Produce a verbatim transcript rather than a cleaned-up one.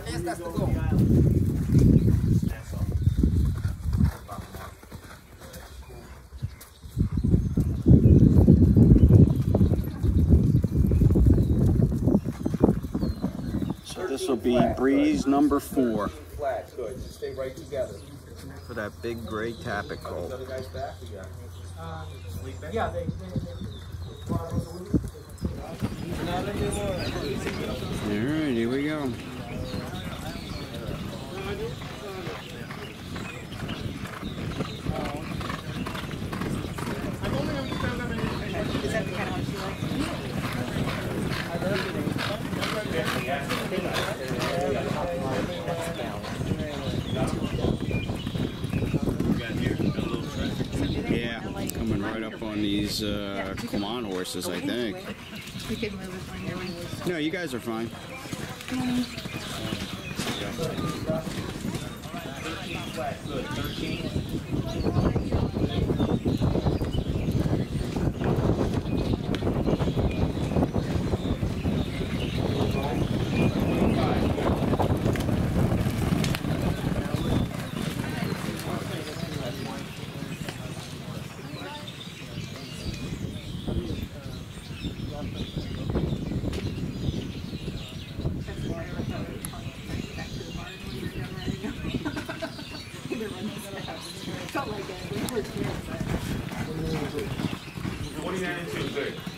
last has to go. So this will be breeze number four. Flat, good. Just stay right together. For that big gray tappet call. The other guy's back again. Uh, Yeah, they, they, Alright, here we go. Is that the kind of one she Yeah, coming right up on these uh, come on horses, I think. We could move it when you're No, you guys are fine. good. thirteen. Felt like it. twenty-nine and two, good.